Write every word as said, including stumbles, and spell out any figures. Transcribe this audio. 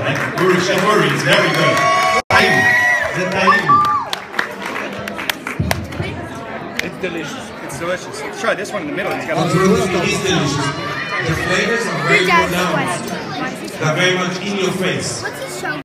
right? Uri, Shavuri, it's very good. Taim. The taim. It's delicious. It's delicious. Let's try this one in the middle. It's got Absolutely, it is delicious. The flavors are very pronounced. They're very much in your face.